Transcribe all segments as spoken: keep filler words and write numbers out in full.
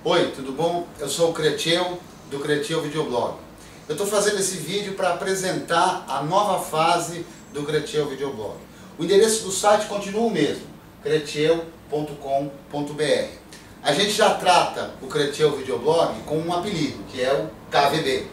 Oi, tudo bom? Eu sou o Cretiel, do Cretiel Videoblog. Eu estou fazendo esse vídeo para apresentar a nova fase do Cretiel Videoblog. O endereço do site continua o mesmo, cretiel ponto com ponto br. A gente já trata o Cretiel Videoblog com um apelido, que é o K V B.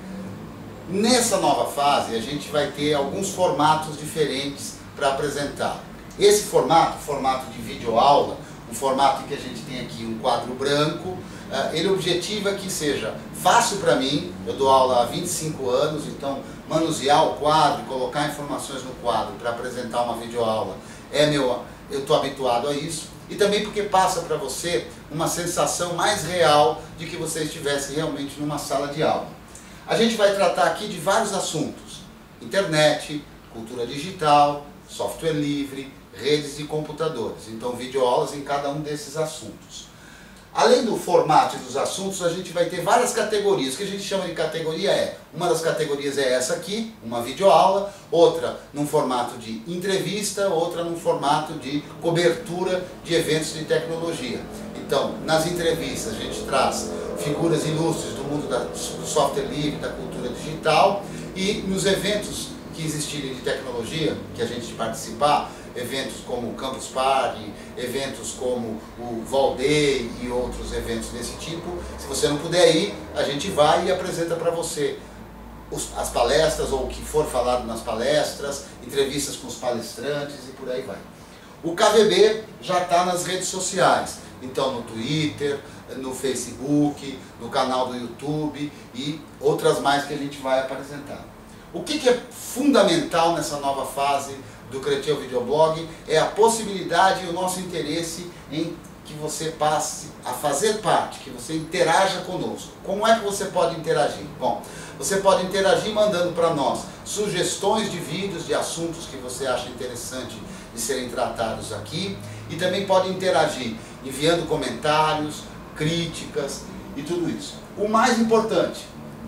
Nessa nova fase, a gente vai ter alguns formatos diferentes para apresentar. Esse formato, formato de videoaula, um formato em que a gente tem aqui um quadro branco, ele objetiva que seja fácil para mim. Eu dou aula há vinte e cinco anos, então manusear o quadro, colocar informações no quadro para apresentar uma videoaula, é meu, eu estou habituado a isso. E também porque passa para você uma sensação mais real de que você estivesse realmente numa sala de aula. A gente vai tratar aqui de vários assuntos: internet, cultura digital, software livre, redes de computadores. Então, videoaulas em cada um desses assuntos. Além do formato e dos assuntos, a gente vai ter várias categorias. O que a gente chama de categoria é, uma das categorias é essa aqui, uma videoaula, outra num formato de entrevista, outra num formato de cobertura de eventos de tecnologia. Então, nas entrevistas a gente traz figuras ilustres do mundo da, do software livre, da cultura digital, e nos eventos que existirem de tecnologia, que a gente participar, eventos como o Campus Party, eventos como o Valday e outros eventos desse tipo, se você não puder ir, a gente vai e apresenta para você os, as palestras ou o que for falado nas palestras, entrevistas com os palestrantes e por aí vai. O K V B já está nas redes sociais, então no Twitter, no Facebook, no canal do YouTube e outras mais que a gente vai apresentar. O que, que é fundamental nessa nova fase do Cretiel Videoblog é a possibilidade e o nosso interesse em que você passe a fazer parte, que você interaja conosco. Como é que você pode interagir? Bom, você pode interagir mandando para nós sugestões de vídeos, de assuntos que você acha interessante de serem tratados aqui, e também pode interagir enviando comentários, críticas e tudo isso. O mais importante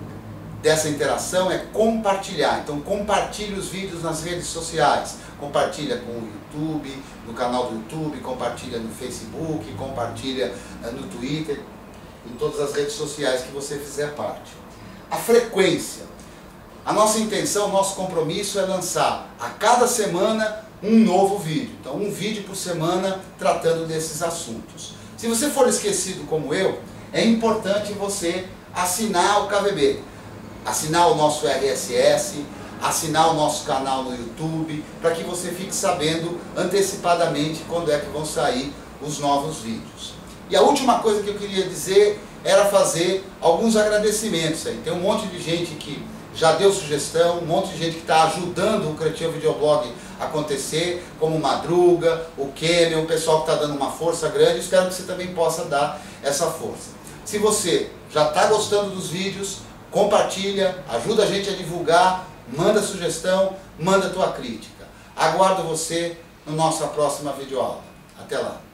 dessa interação é compartilhar. Então compartilhe os vídeos nas redes sociais, compartilha com o YouTube, no canal do YouTube, compartilha no Facebook, compartilha no Twitter, em todas as redes sociais que você fizer parte. A frequência. A nossa intenção, o nosso compromisso é lançar a cada semana um novo vídeo. Então um vídeo por semana tratando desses assuntos. Se você for esquecido como eu, é importante você assinar o K V B. Assinar o nosso R S S, assinar o nosso canal no YouTube, para que você fique sabendo antecipadamente quando é que vão sair os novos vídeos. E a última coisa que eu queria dizer era fazer alguns agradecimentos aí. Tem um monte de gente que já deu sugestão, um monte de gente que está ajudando o Cretiel Videoblog a acontecer, como o Madruga, o Kemel, o pessoal que está dando uma força grande. Espero que você também possa dar essa força. Se você já está gostando dos vídeos, compartilha, ajuda a gente a divulgar, manda sugestão, manda tua crítica. Aguardo você na nossa próxima videoaula. Até lá!